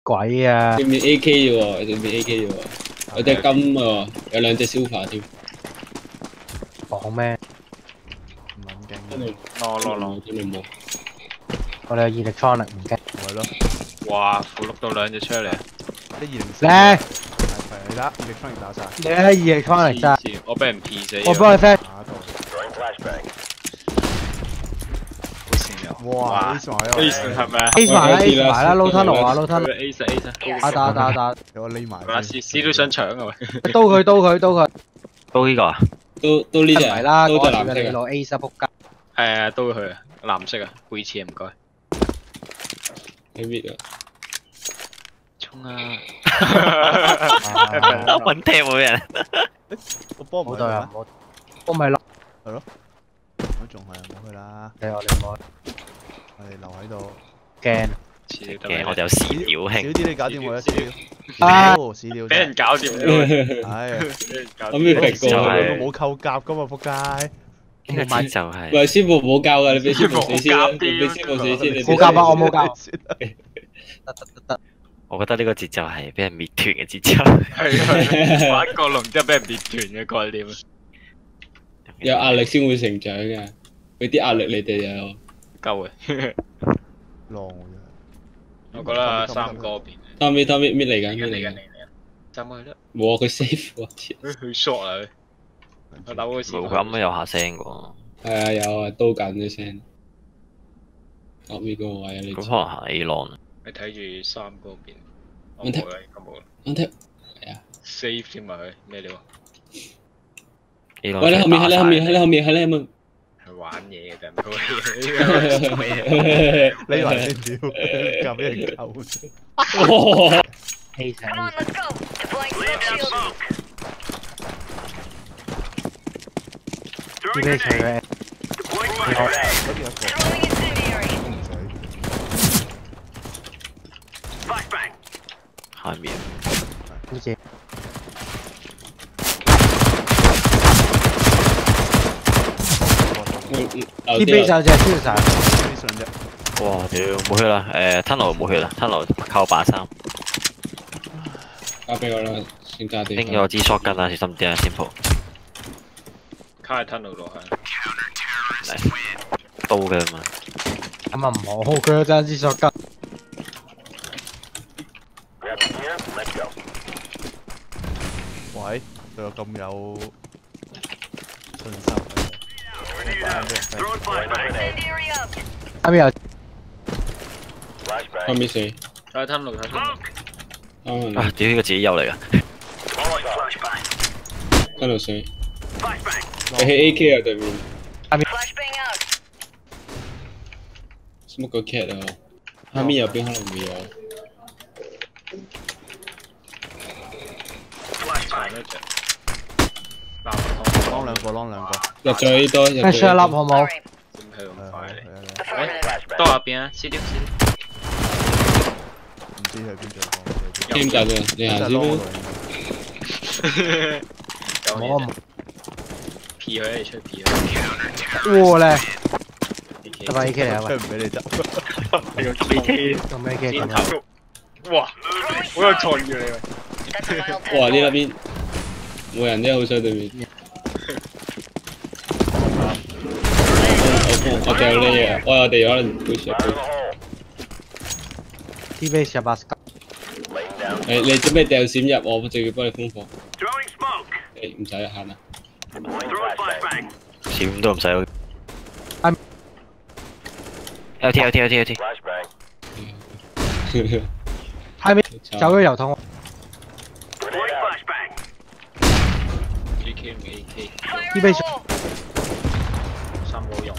鬼啊！ 對面 AK 啫喎，對面 AK 啫喎，有隻金喎，有兩隻 silver 添。 講咩？ 唔撚勁。 真係攞， 真係冇。 我哋有electronic唔驚。 咪咯。 哇！扶碌到兩隻出嚟。 啲204。 咧， 係啦，electronic 打晒。 你喺electronic 咋？ 我俾人 P 死。 我幫你 flash。 哇 ！Ace 埋啊 ！Ace 係咪啊 ？Ace 埋啦，Ace 埋啦，撈吞路啊，撈吞。 Ace。 打。 有我匿埋。 嗱，C 都想搶啊喂！ 刀佢。 刀呢個啊？ 都呢隻。 唔係啦， 都嗰隻藍色時你攞 Ace 仆街。 刀佢啊，藍色啊，背刺啊唔該。 喺邊啊？ 衝啊！ 揾踢冇人。 個波唔冇對啊，我咪落。 係咯。咁仲係冇去啦。 你我哋冇。 我哋留喺度。 驚。 嘅我就有屎尿少興。 啲你搞掂我啦，少啲。 啊！ 屎尿。 俾人搞掂咗。 係。 我未食過。 我冇扣甲噶嘛，仆街。 呢個節奏係。 喂，師傅冇教㗎，你俾師傅死先啦，你俾師傅死先，你冇教啊，我冇教。得。 我覺得呢個節奏係俾人滅團嘅節奏。 係玩個龍之後俾人滅團嘅概念。 有壓力先會成長㗎，俾啲壓力你哋就夠嘅。 浪我覺得三哥邊。 貪咩嚟緊？ 走埋啦。 冇啊，佢 save 我切。 佢 short 啊！我扭嗰時。 冇咁有下聲喎。 係啊，有啊，刀緊嘅聲。後面嗰個位啊，你。 咁可能係 A 浪。 你睇住三哥邊。 我睇。我睇。係啊。 save 添埋佢咩料啊？ 喂，你後面，喺你後面。 係玩嘢嘅啫，唔係。 匿埋先屌，夾俾人扣。 氣死！呢邊除嘅。 下面。 呢隻。呢邊就隻超神。 哇！屌冇血啦，tunnel 冇血啦，tunnel 靠83。 交俾我啦，先加啲。 拎咗支 shotgun 啊，小心啲啊，先鋪。 卡喺 tunnel 落去。 嚟刀嘅嘛。 咁啊唔好，佢有爭支shotgun。 喂，佢又咁有信心。 下面有。 後面死。 睇 tunnel 睇 tunnel。 啊！屌呢個自己有嚟噶。 tunnel 死。你喺 AK 啊對面。 下面。 smoke 個 cat 啊！下面有邊可能會有。 啷兩個。 入咗呢多，入咗。 share 粒好冇？ 點係咁快嚟？多入邊啊？CD。 唔知係邊隻邊陣啊？你行先啦。 我唔。 P 佢你出 P 佢。 哇咧！係咪 AK 嚟啊？ 佢唔俾你執。 你用 AK。 做咩 AK 咁啊？哇！好有創意你。 哇！呢邊冇人啫，好彩對面。我掉呢嘢，我哋可能會上。 T-base 入8級。 你做咩掉閃入我？我就要幫你封火。誒唔使啦，行啦。 閃都唔使。LT。 下面走咗油桶。 AK 唔 AK。 T-base。 三個好用。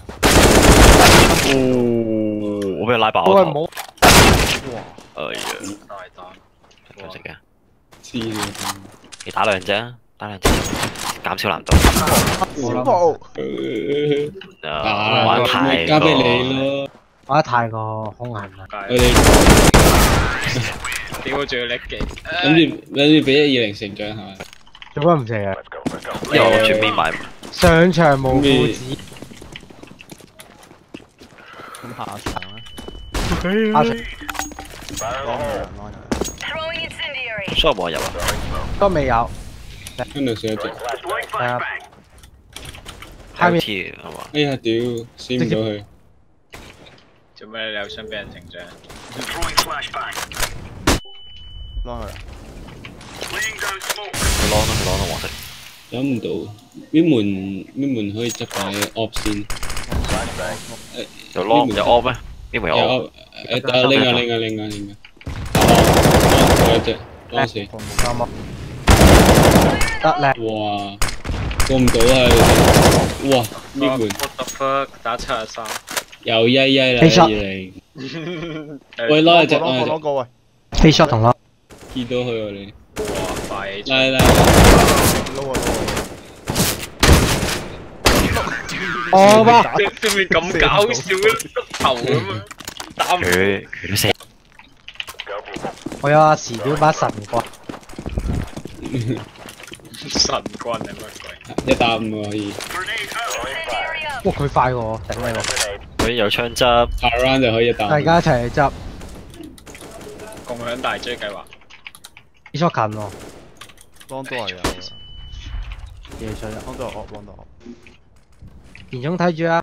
我俾人拉爆。 喂，唔好。 哇！哎呀， 大膽。 唔食嘅。 黐線。 你打兩隻，減少難度。 小步。 玩太交俾你咯。 玩得太過兇狠啦。 我哋。 屌，仲要叻技。 諗住俾120成長係咪？ 做乜唔食啊？ 因為我全面買。 上場無父子。 咁下場咧？ 下場。 所以冇人入啊。 都未有。 跟住寫一隻。 係啊。下面 T 係嘛？ 哎呀屌，閃唔到佢。 做咩你有想俾人成長？ 攞佢啦。 佢攞到黃色。 諗唔到，邊門可以執埋 op 線？ 有 long 有 off 咩？邊門有 off？ 另外。哦，一隻，幫死。 啱啊。得叻。 哇，過唔到啊！哇，邊門 What the fuck？打73。 又曳啦，二零。喂，攞一隻， 攞個喂。 飛 shot 同攞。 見到佢喎你。 哇，快！ 拉。 哦吧。 對面咁搞笑嘅碌頭咁啊！打唔佢都死。 我有阿時表把神棍。 神棍係乜鬼？ 一打五喎可以。 哇！佢快過我，頂你喎！ 佢有槍執。 下 round 就可以一打。 大家一齊去執。 共享大追計劃。 飛 shot 近喎。 當都係有。 夜出啦。 當都有惡，當都有。 田總睇住啊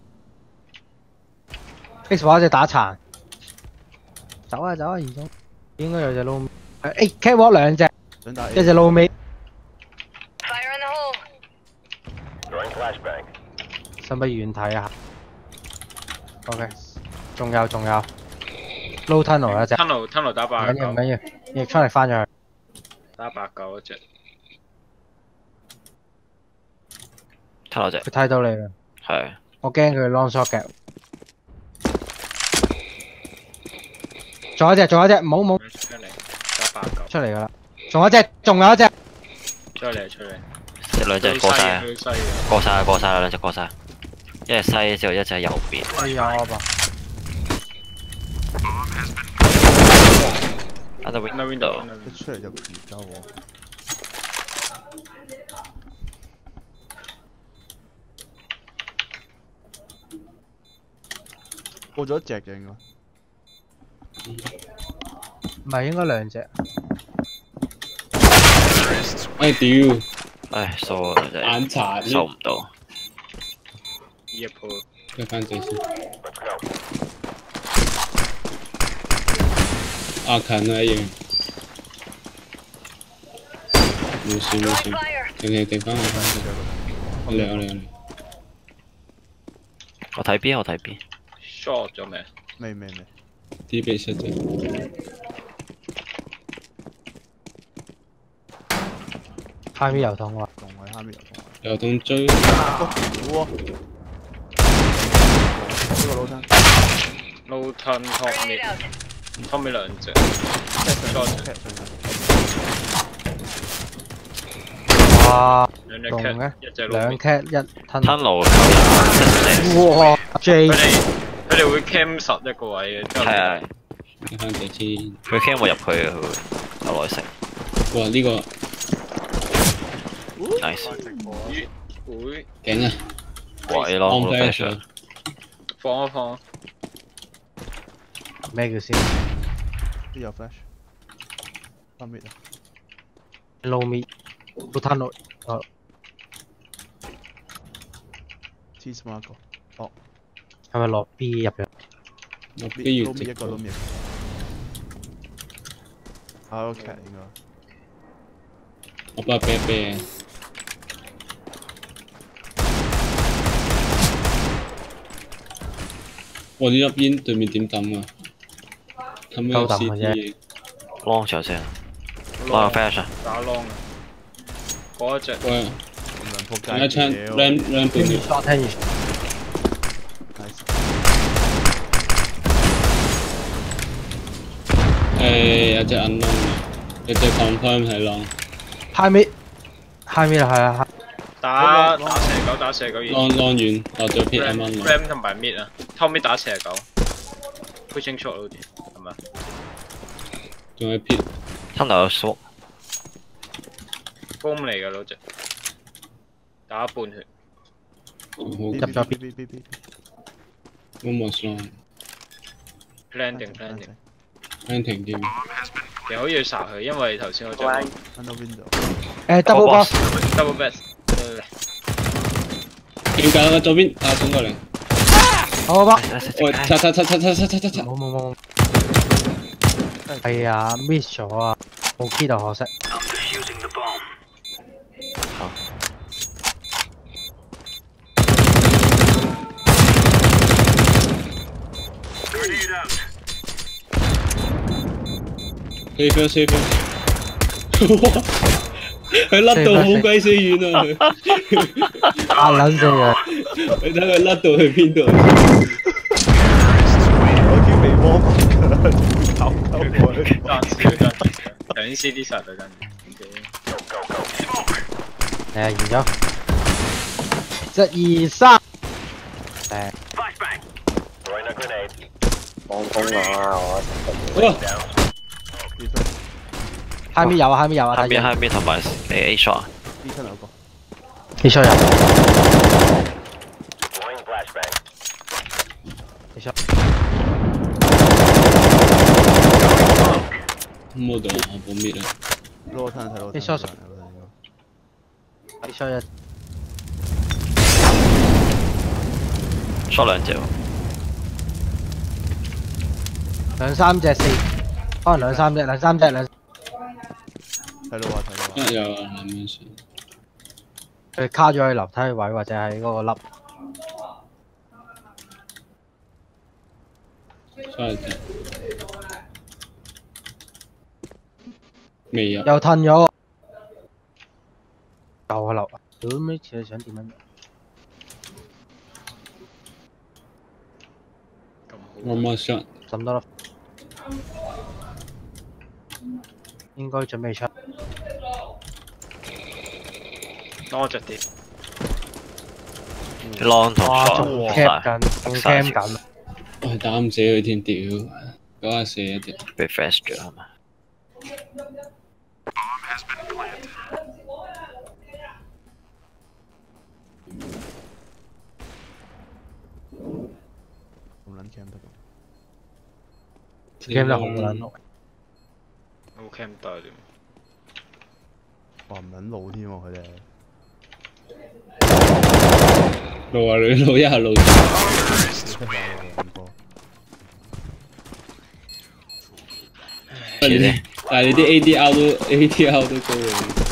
！X 話隻打殘。走啊，田總。應該有隻撈。catwalk 兩隻。一隻撈尾。使唔使遠睇啊 ？OK， 仲有，low tunnel 一隻。 tunnel 打8。 唔緊要，逆出嚟翻咗去。 打8嚿一隻。 睇落隻。 佢睇到你啦。 係。 我驚佢 long shot 嘅。仲有一隻，唔好。 出嚟，打8嚿。 出嚟噶啦，仲有一隻。 出嚟。 一兩隻過晒啦，兩隻過晒。一隻西之後一隻喺右邊。 哎呀吧。 Under window。 一出嚟就而家喎。過咗一隻嘅應該。 唔係應該兩隻。 哎屌！ 唉，數啊真係。 眼殘。 收唔到。 呢一鋪。 一翻仔先。啊近啊一樣。冇事。定翻去。我嚟。 我睇邊。 short 咗未？ 未。 啲被失咗。 下面油桶喎。 仲係下面油桶追。 哇！呢個老thân。 low turn top mid 兩隻。 哇！ 兩隻中 cat， 嘅。 一隻兩 cat 一吞。 tunnel 哇 ！J。 佢哋會 cam 實一個位嘅。 係啊。 一翻仔先。 佢 cam 我入去啊，佢會有耐食。 哇！呢個。 nice。 會。 勁啊！ 鬼咯，我 flash。 放。 咩叫先？ 邊有 flash？翻 mid 啊 ？low mid，都吞落。哦。 T smart 個。哦。 係咪落 B 入嘅？ 落 B 要直。 一個 low mid。OK 應該。 我幫佢啤。我呢粒煙對面點抌啊？抌咩 CT？ long 咗先。long flash 啊！ 打 long 啊！嗰一隻。 喂。 咁樣仆街。 一槍 ram 半秒。 聽住。 有隻銀 long 啊，有隻 confirm 係 long。 high mid 係啊。 打蛇狗。 long 遠，落咗 pit 啱啱。 ram 同埋 mid 啊，後尾打蛇狗。pushing shot 好似係咪？ 仲有 pit。 tunnel 有 smoke。 boom 嚟㗎嗰隻，打半血。 好。 入咗 B。 almost long。 landing。 啱停添。 其實可以殺佢，因為頭先我將翻到邊度？ double boss。 double best。 點解啊？左邊啊，衝過嚟。 好吧。 喂，擦！ 冇。係啊 ，miss 咗啊，冇 key 到可惜。 好。 safe。哇！佢甩到好鬼死遠啊！ 打撚死佢！ 你睇佢甩到去邊度？ 我已經未摸過㗎啦，仲搞我。 等於 CD 殺對陣。 完咗。1、2、3。 放空啊！ 哇！ 下面有啊， 下面同埋A shot。 B 出兩個。 A shot 有。A shot。 冇到，我冇滅啊！ 攞睇睇攞。 A shot。A shot 一。 shot 兩隻喎。 兩三隻4，可能兩三隻。 睇到啊！ 有啊，兩蚊先。 佢卡咗喺樓梯位或者喺嗰個粒。 未有。 又褪咗。又喺樓。屌咩似你想點樣？ 我冇 shot。 咁多咯。應該準備出。 多着啲。 long 同 shot 仲 cap 緊，仲 cam 緊。 我打唔死佢添，屌！94一隻。 被 flash 咗係咪？ 咁撚 cam 得㗎。 cam 得好撚耐。 冇 cam 得點？ 話唔撚路添喎佢哋。 路啊你路一下路。但係你啲 ADR 都高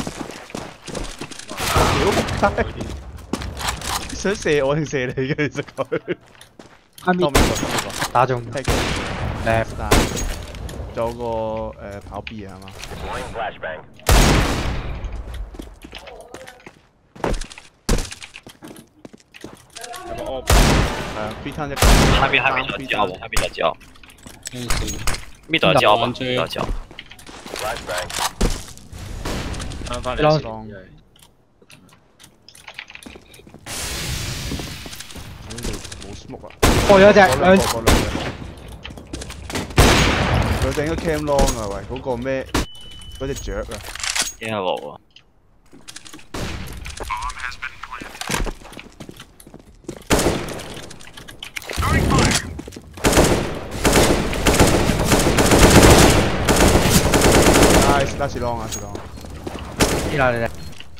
啊！屌！想射我定射你嘅其實佢。 下面打中。left 打。 仲有個跑 B 啊係嘛？B 攤一個。 下面就只有，呢度只有嘛？呢度只有。 翻返嚟先。 呢度冇 smoke 啊！ 過咗隻兩。 佢整個 cam long 啊喂，嗰個咩？嗰隻雀啊！ 幾係路啊？ Nice long 啊，long。 依家你哋。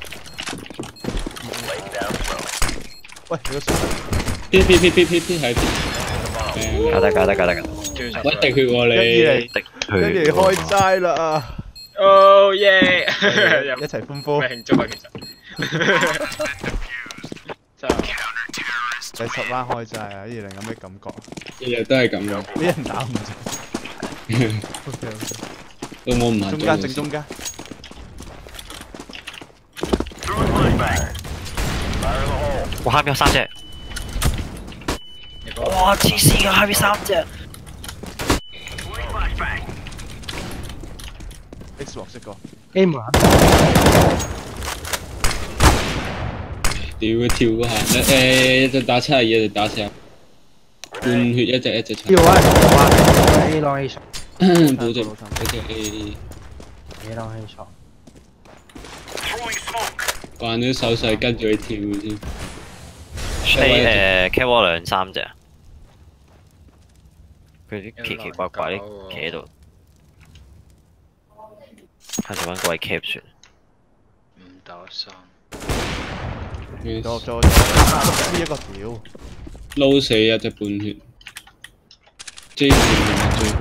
喂，你個手。 P係。 搞得。 我滴血喎你。 跟住開齋啦 ！Oh yeah！ 一齊歡呼。 慶祝啊其實。真係。 第10彎開齋啊！依然有咩感覺？ 日日都係咁樣。 俾人打唔着。 都冇唔係。 中間正中間。 我下邊有3隻。哇！黐線啊！下邊3隻。 X 黃色個。 A 門。 屌佢跳嗰下，就打72就打4，半血一隻殘。 要啊 ！A 浪 A shot。 保證一隻 A。 A 浪 A shot。 慣咗手勢跟住佢跳先。 K wall 2、3隻。佢啲奇奇怪怪啲企喺度。 下次揾個位 cap 算。 5打3， 再呢一個屌， 撈死一隻半血，J 半血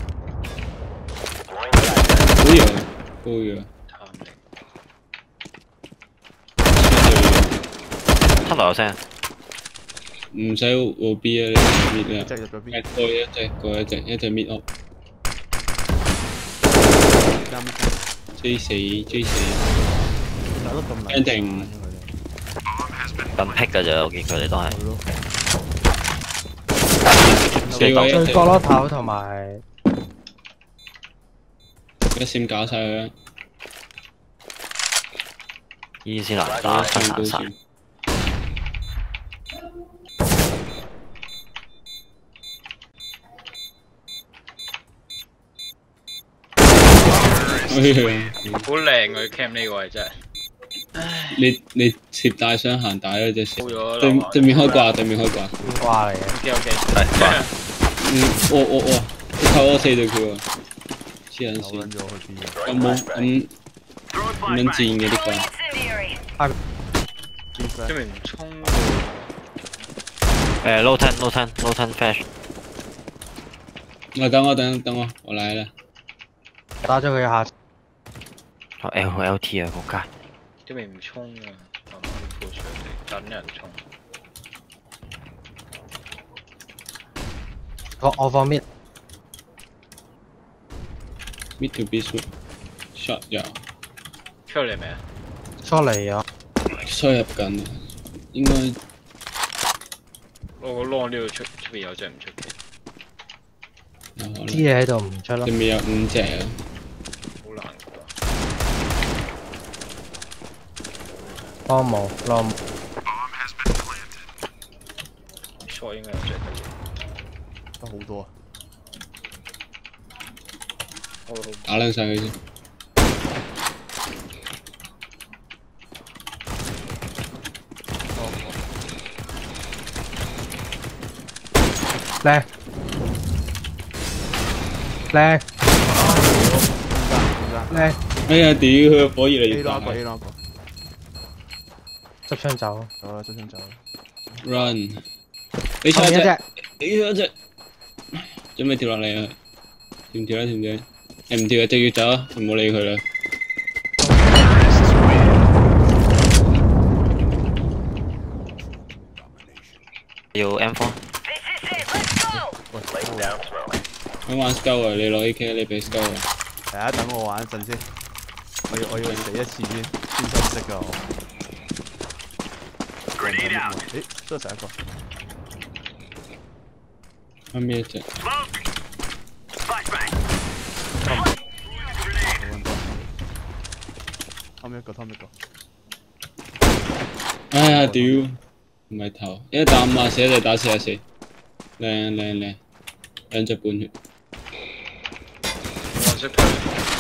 J， 高咗， 貪力。 吞落有聲， 唔使 OB 啊，你搣啦， 即係入咗邊？ 過一隻搣up。 J 死 J 死， 打得咁難， 一定咁僻㗎咋，我見佢哋都係。 四位一最角落頭同埋一閃搞晒佢啦， 依啲先難打，分散晒。 好靚佢 cam 呢個位真係。 你攝大雙行大嗰隻射， 咗對面開掛，對面開掛。 掛嚟嘅。 OK， 係。 哇！你靠我4對佢喎，黐撚線。 咗去邊？ 有冇咁撚賤嘅啲掛？ 因為唔衝。 low ten flash。 等我，我來了。 打咗佢一下。 LT 啊，仆街。 因為唔衝啊，慢慢 push 佢哋，等人衝。 我放 mid to B shot shot 有。 出嚟未啊？ 出嚟啊！ 出入緊啊，應該。 我個 long 呢度出邊有隻唔出奇。 知你喺度唔出咯。 對面有5隻啊。 好難㗎。 幫冇，long。 錯應該有隻得嘅。 得好多啊！ 打撚晒佢先。 靚。靚。靚。 哎呀屌！佢火越嚟越 A 大。 拉個。 執槍走。 好啦，執槍走。 Run！ 你錯一隻，你錯一隻，準備跳落嚟啊！跳唔跳啊？跳唔跳？唔跳啊！就要走啊！唔好理佢啦。 要 M4。 想玩 Scout 啊！你攞 AK， 你俾 Scout 啊！ 係啊，等我玩一陣先。我要死一次先深色㗎我。誒，都係成一個。 後面一隻。 後面一個。 哎呀屌！唔係頭，一打54，一隻打44，靚，兩隻半血。 黃色佢。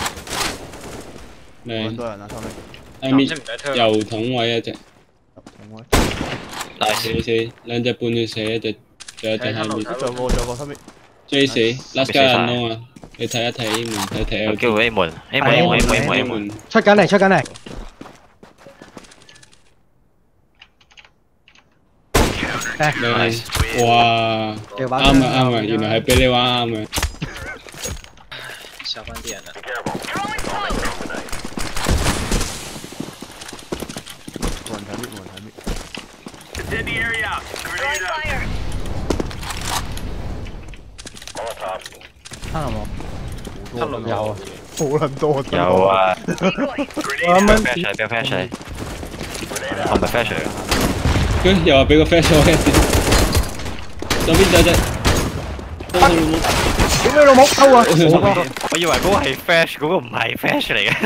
靚。 好多人啊，後面。 後面油桶位一隻。死，兩隻半血死一隻，仲有一隻後面。 仲有個後面。 J 死 ，last guy unknown 啊！你睇一睇 A 門，睇 L。 叫 A 門。 出緊嚟。 哇！啱啊！原來係俾你玩啱嘅。 殺翻啲人啊！ 冇人睇 mid。 吞冇？ 吞落有啊， 好撚多。 有啊。 我啱啱。 俾個 flash 你。我唔係 flash 嚟㗎。 佢又話俾個 flash 我一啲。左邊有隻。 屌你老母！偷啊！ 我以為嗰個係 flash，嗰個唔係 flash 嚟嘅。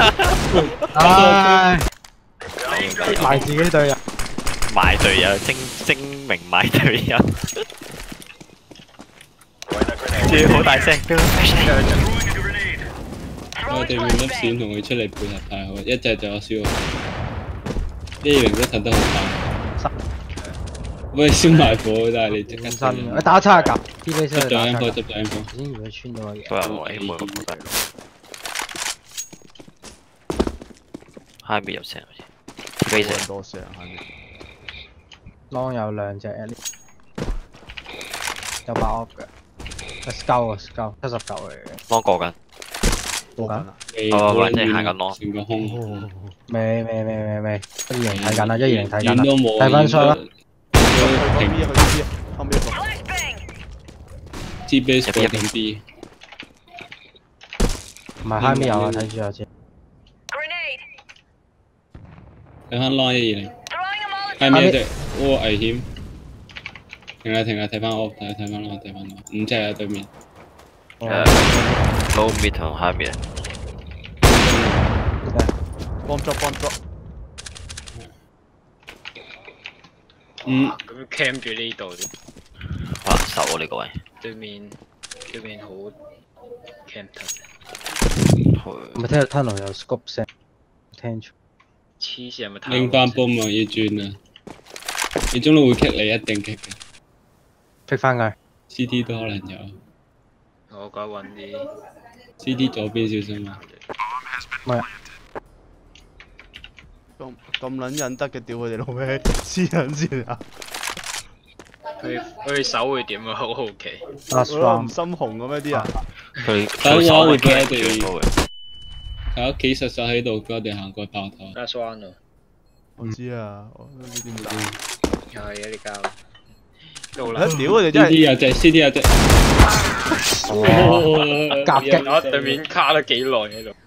唉，埋自己隊友。 賣隊友，精明賣隊友。仲要好大聲，俾個 flash 嚟。 我對面粒閃同佢出嚟配合太好，一隻就有燒。120都騰得好快。喂，燒埋火，但係你即刻真，我打790 ，T V 先執咗 M4，執咗 M4。 先以為穿咗嘅。 都有我 A 門咁得。 ，high mid 入聲好似，base 好多聲下面。 Long 有兩隻 at least， 有把 off 嘅 ，scout 啊 scout 79嚟嘅。 Long 過緊， 過緊。 或者行緊 Long。 成個空。 未，120睇緊啦，120睇緊啦， 遠都冇。 睇翻 shot 啦。 去 B 後面一個。 G base 過緊 B。 唔係 high mid 有啊，睇住我知。 睇翻 Long 120。係咩一隻？哇危險！停啦，睇翻 off， 睇翻 Long， 睇翻 Long， 5隻啊對面。 low mid 同 high mid。 bomb drop。 咁 cam 住呢度啫。 啊，手啊呢個位。 對面好 cam 咪聽到 tunnel 有 scope 聲，聽住。 黐線係咪太？ 拎翻 boom 啊！要轉啊！你中路會 kick 你，一定 kick 嘅。 pick 翻佢。 CT 都可能有。 我覺得揾啲 CT 左邊小心啊！ 咩？ 咁撚忍得嘅，屌佢哋老味，黐撚線啊！ 佢手會點啊？好好奇。 唔心紅嘅咩啲人？ 佢手會俾我哋喺屋企實實喺度，俾我哋行過爆頭。 Last one 啊！ 我知啊，我呢啲冇。 係啊，你教。到啦！ 屌佢哋真係。 CT 有隻，CT 有隻。 夾擊。 我對面卡咗幾耐喺度。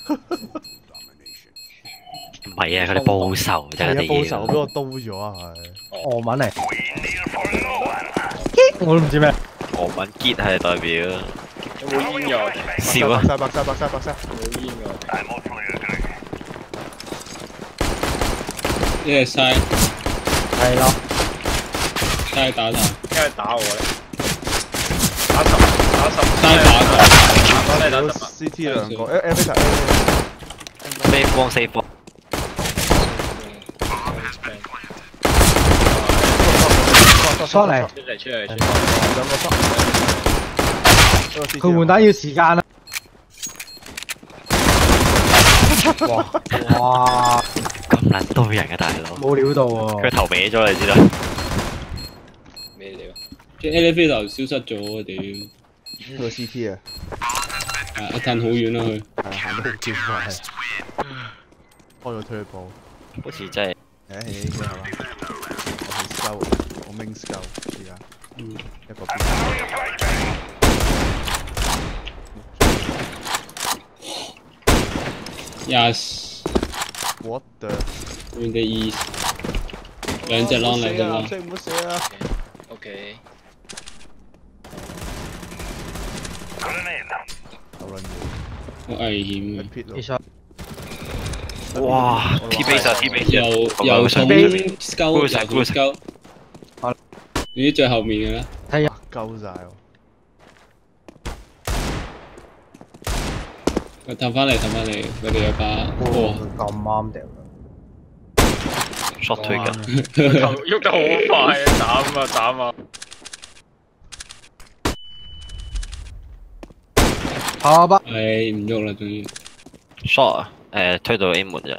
唔係啊，佢哋報仇啫，佢哋報仇俾我刀咗啊！係。 俄文嚟。我都唔知咩。 俄文結係代表。 有冇煙㗎？ 笑啊！ 白曬。 冇煙㗎。 一係嘥。 係咯。 嘥打頭。 因為打我咧。打10。 嘥打頭。 真係打10。 CT 兩個 ，F 四方。 出嚟。 出嚟。 兩個佢換彈要時間啊！哇！ 咁撚多人嘅大佬。 冇料到喎。 佢頭歪咗你知啦。 咩料？ 隻 elevator 消失咗啊！屌。 佢個 CT 啊。 一褪好遠啦佢。 係行得好尖啊！係。開咗推步。 好似真係。 誒係嘛？我係 scout，我 main scout 而家。一個。 Yes。 What the？ In the east。兩隻 long 嚟㗎啦。 唔好死啊 ！OK。 好撚好危險嘅。 哇 ！T base 啊 ，T base 又從 scout 又 scout。 你啲最後面嘅啦。 睇啊！ 鳩晒喎。 佢氹翻嚟，佢哋有把。 哇！咁啱掉。 short 推緊。 喐得好快啊！斬啊！ 下巴。 係唔喐啦，終於。 short 啊！推到 A 門就係。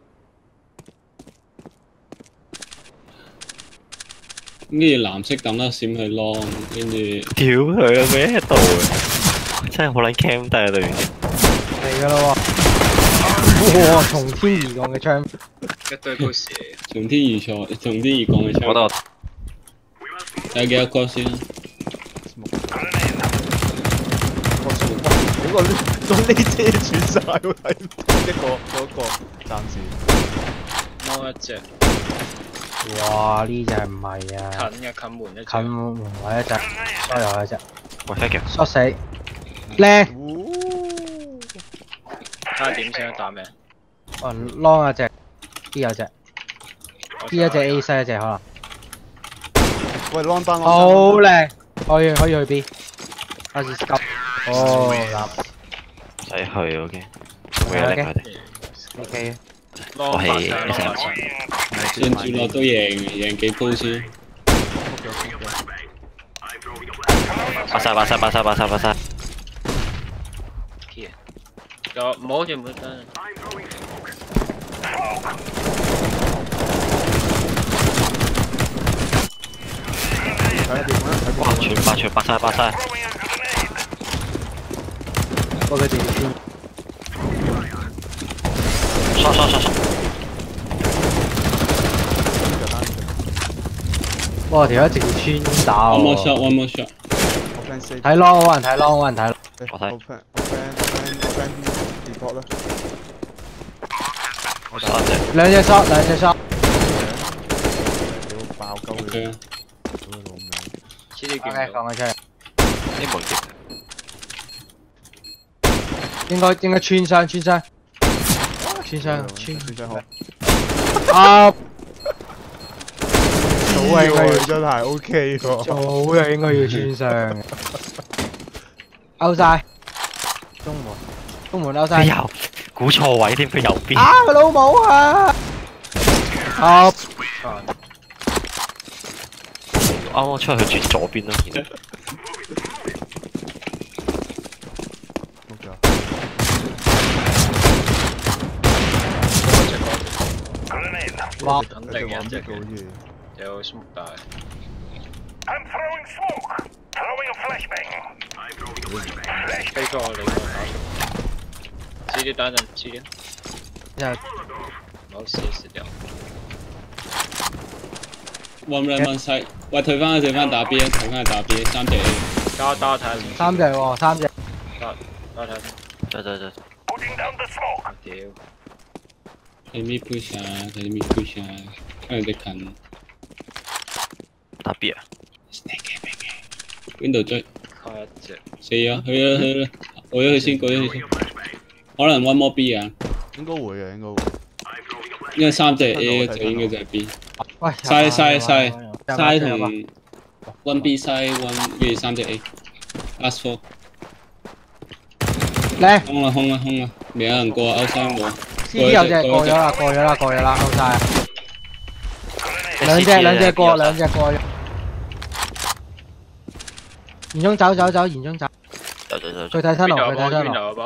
跟住藍色抌粒閃去 long， 跟住。 屌佢啊！佢喺度啊！真係好撚 cam 低啊對面。 嚟㗎啦喎！哇！從天而降嘅槍。 一堆 push。 從天而降嘅槍。 我覺得有幾多個先？ 屌個呢遮住晒喎，睇唔到一個嗰個暫時。 摸一隻。 哇！呢隻唔係啊。 近門一隻。 近門位一隻，所有一隻。 喂 ，thank you。 縮死。靚。 睇下點先打咩 ？long 有隻 ，B 有隻 ，B 一隻 A 西一隻可能。 喂 ，long 單。 好靚，可以去 B。開始 scout。哦， 唔使去 OK。冇嘢拎佢哋。 OK。 我係上住落都贏幾鋪先。 巴沙。 就唔好住唔好得。 哇！全白晒。 我佢哋先。 刷！ 哇！條一直穿打喎。 One more shot。 睇 long 冇人睇 long，冇人睇。 我睇。 我 friend report 啦。 3隻。 兩隻 shot。 屌爆鳩佢！屌佢老味！ 黐啲 ，OK，放佢出嚟。 啲門碟。 應該穿傷。 好。 啊！早早應該要真係 OK 喎。 早就應該要穿傷嘅。勾晒。中門勾晒。 佢右估錯位添，佢右邊。 啊！佢老母啊！啊！ 啱出去轉左邊咯，見到。 哇！ 肯定嘅，即係有 smoke 大。飛過我哋個打。黐啲打陣，黐啲。 之後唔好蝕掉。 One side， 喂，退翻打 B 啊，退翻去打 B， 3隻 A。 打睇下。 3隻喎，3隻。 打睇。 走。 屌。 睇咩 push 啊？睇咩 push 啊？跟住隻近。 打 B 啊 ？Window 追。 開一隻。 死咗，去啦！過咗去先。可能 one more B 啊？ 應該會嘅，應該會。 因為3隻 A 就應該就係 B。 喂， 嘥同 one B 嘥 one， 跟住3隻 A。Last four。 靚。 空啦！未有人過 outside 我。 C 有隻過咗啦，勾晒。兩隻過。延中走。 走。 佢睇新路。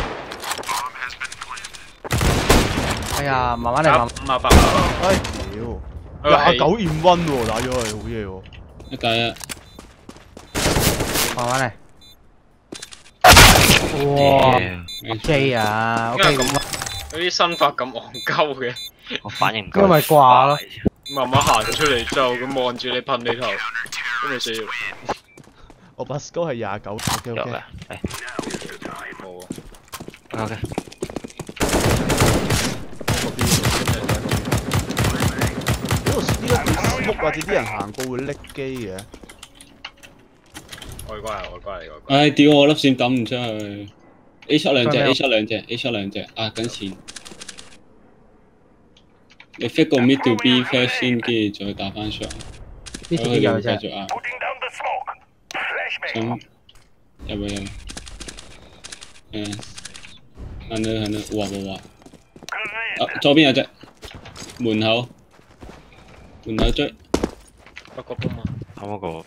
哎呀，慢慢嚟。 58。 哎屌！29 in 1喎，打咗係好嘢喎。 1打1。 慢慢嚟。哇 ！J 啊，OK 咁啊。 嗰啲身法咁戇鳩嘅。 我反應唔夠。 因為掛咯。 慢慢行出嚟之後，咁望住你噴你頭，都未死。 我把 score 係29。 有嘅，係。 冇啊。 OK。 呢個 smoke 或者啲人行過會拎機嘅。 外掛嚟。 唉，屌我粒線抌唔出去。A shot 兩隻，壓緊線。你 fit 個 mid to B flash 先，跟住再打翻 shot。 呢條有隻。 繼續壓。想入。行啦，哇！左邊有隻。門口追。 不過嘛。 啱嗰個。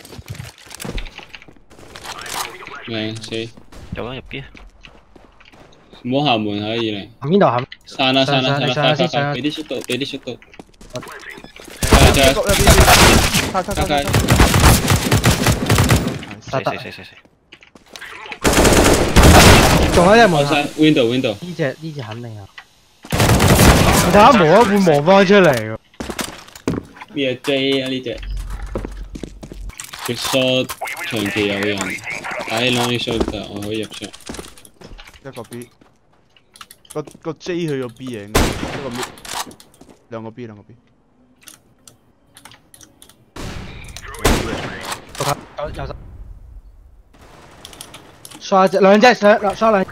靚死。 有人入邊。 唔好行門口2-0。 邊度行？ 散啦，快！俾啲速度。 死。 仲有一隻門口。 Window。 呢隻肯定有。我睇下無一會望翻出嚟喎。 咩 J 啊呢隻？佢 shot 長期有人，打起 long shot 我可以入場。 一個 B。個 J 去咗 B 嘅，一個 mid， 兩個 B。 有刷兩隻，刷兩。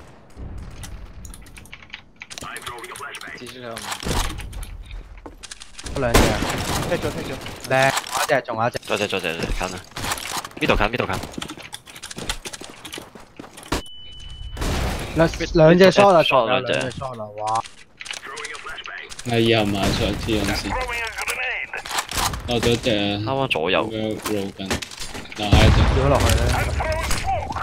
兩隻。 踢咗。 靚，仲有一隻。 再近啦。邊度近？ 兩隻 shot 啦 ，shot 兩隻 shot 啦，哇！ 係以後買 shot 知有事。多咗隻啱啱左右。 roll 緊，嗱下一隻。 掉咗落去咧。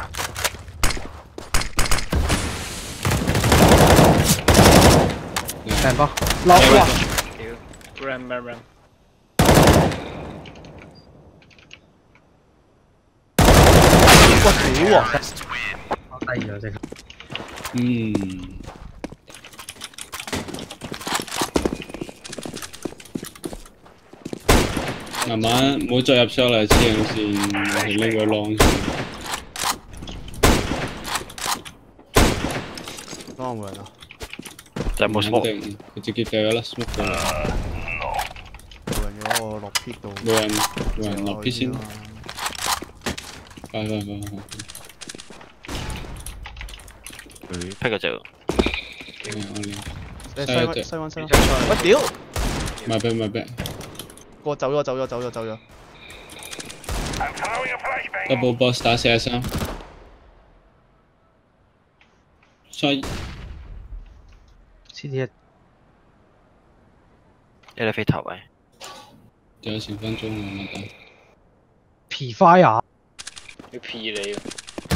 靚。 成波落哇！ 屌 ，ram， 哇屌啊！ 低咗即刻。 慢慢唔好再入 shot 啦，黐緊線，我哋拎個 long 先。 當冇人啊！ 就冇 smoke。 佢直接掉咗啦 smoke 過嚟。 冇人嘅我落 pit 度。 冇人落 pit 先。快！ 佢 pick 嗰隻。 西灣。我屌！ 咪俾。 過走咗。 Double boss 打43。衰。 CD 一粒飛頭位。 仲有10分鐘啊，咪等。 P fire 要 P 你啊！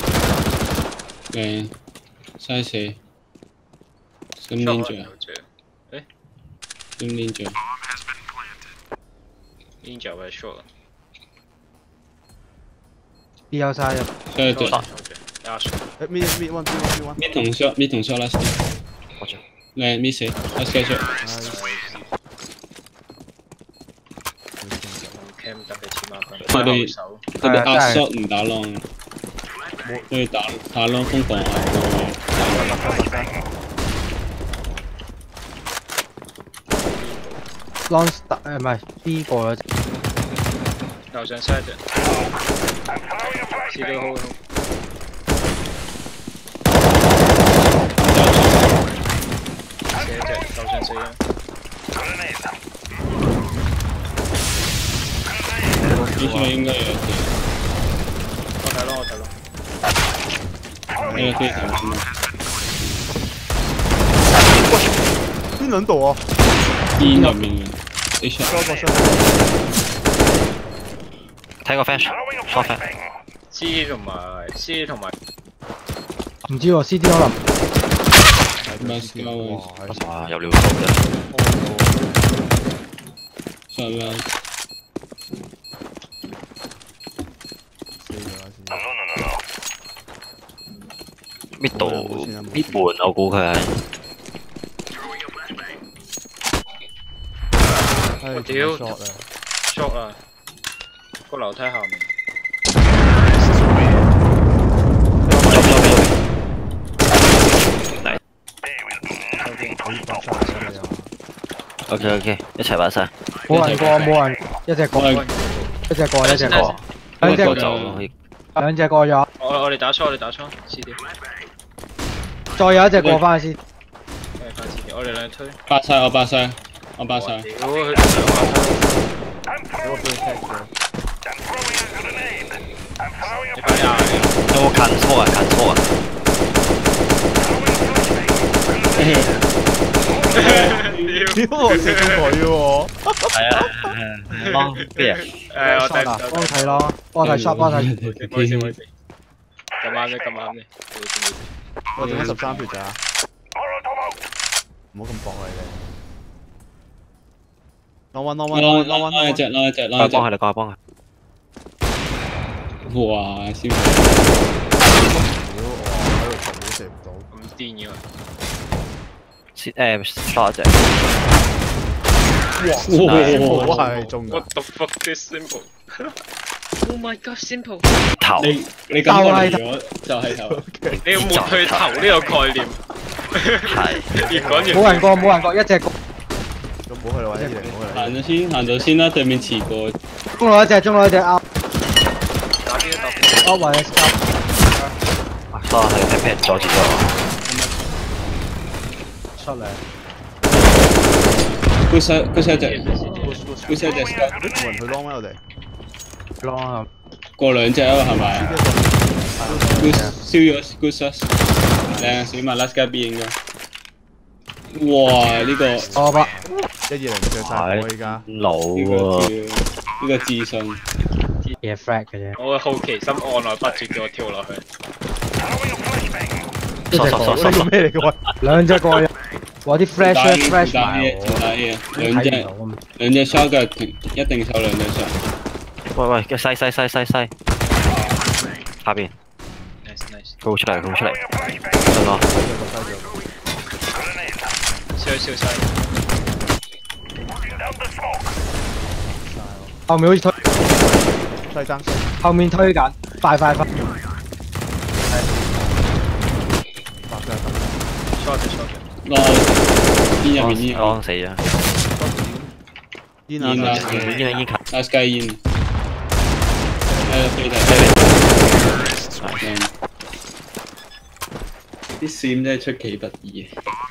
誒，size 4。咁 ninja。 誒咁 ninja。 Ninja 或者 short 啊 B 有晒入。 所以對。 mid one。 mid 同 shot last。 我知。 嚟 mid 死 ，last get shot。 cam 特別黐孖筋。 佢哋壓 shot 唔打 long，佢哋打 long 瘋狂壓。 long 唔係 B 過咗。 樓上 side 啫。CSGO好。樓上死啊！ 呢場應該有嘅。 我睇咯。 呢個飛頭先。 邊兩度啊？ 邊入面嘅。你出。 睇個 flash，short flash。 C 同埋。 唔知喎 CD 可能。 哇，有料到啫。 上啦。 搣到搣門，我估佢係。 我屌 short 啊！個樓梯下面。 OK， 一齊玩晒。 冇人，一隻過。兩隻過咗。 我哋打倉，CD。 再有一隻過翻去先。 翻 CD， 我哋兩推。 我八晒。 屌佢兩你快啲啊！ 有冇近搓啊？ 屌我射中佢喎！ 係啊，long 邊啊？ 我睇唔到。 幫睇咯，幫睇 shot， 幫睇。 冇事。咁啱啫。 我剩翻13票咋？唔好咁搏啊你哋。攞一隻。 幫佢。 哇！先。 屌我喺度做都射唔到。 咁癲嘅。 short 一隻。 哇！係中㗎。 What the fuck this simple? Oh my god, simple！ 頭。 你咁嚟咗就係頭。 你要抹去頭呢個概念。 係。 越講越。 冇人過，一隻過。 咁唔好去啦， 行咗先啦，對面遲過。 中落一隻 out。 打邊或者 stop。 所以係俾人阻住咗。 出嚟。 佢細隻。 冇人去 long 咩我哋 long 啊！ 過兩隻啊係咪？燒咗 good shot。靚啊，死埋 last guy B 應該。哇！呢個。 120着晒我依家。 老喎。 呢個自信。 嘢 flag 嘅啫。 我嘅好奇心按耐不住叫我跳落去。 呢個咩嚟嘅喂？ 兩隻過咗。 我啲 flash 打 A flash 打埋 A 我， 打 A 啊！ 睇唔到啊嘛。 兩隻 shot 嘅停，一定受兩隻 shot。 喂喂，嘅西，下邊 nice， 佢會出嚟，得咯。 燒晒。 後面好似推， 西爭後面推緊，快！ 白嘅落煙入面煙， 安死咗， 煙煙啊煙球， ，last guy 煙。飛啲閃真係出奇得意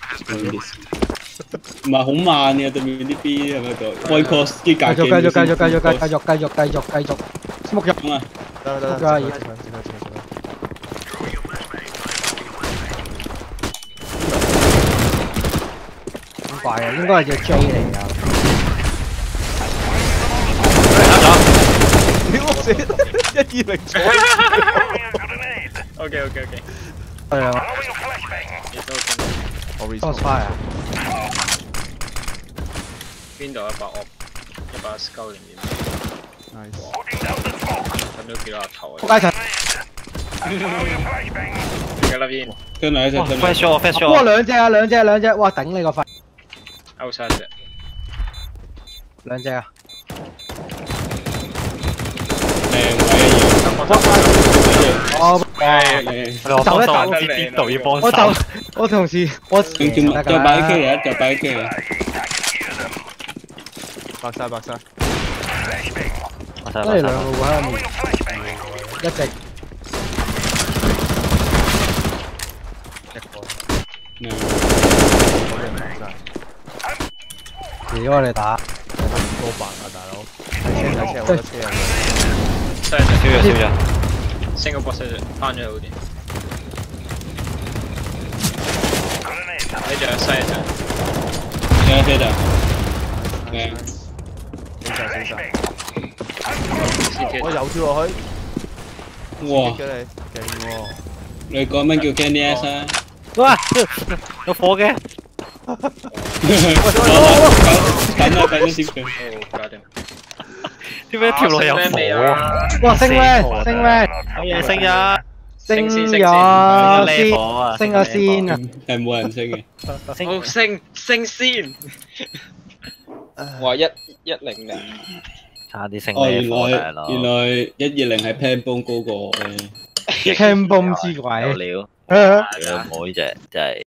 唔係好慢嘅對面啲 B 係咪度 ？One cross 啲格繼續 ，smoke 入啊！ 得， 好快啊，應該係隻 J 嚟㗎。 屌死！120左。 OK， 係啊， 我 cross fire 邊度100 scout 定點？ nice。 睇到幾多頭啊？ 仆街嘅粒煙跟埋一齊， flash 哇兩隻，哇頂你個肺！ outside 啫。 兩隻啊！ 靚邊度要幫我手？ 我同事我再擺 K 嚟啊！再擺 K 嚟。 白晒。 跟住兩個會喺面，一直如果我哋打， 多白啊，大佬！睇車，我得車啊！ 燒咗， 升個博士翻咗好啲。你仲有西啊？ 飛到，靚。 死晒！我又跳落去， 哇！ 嘅你，勁喎！ 你講乜叫 Candy S 啊？ 哇！有火嘅， 等咗先佢。 搞掂。 點解跳落有火啊？ 哇升咩？ 好嘢升呀！ 升咗先啊！ 係冇人升嘅。 好升先。哇110， 差啲升哦， 咩火大佬？ 原來120係 Pan 幫高過我嘅。 Cam bomb 之鬼， 有料，佢妹啫，真係。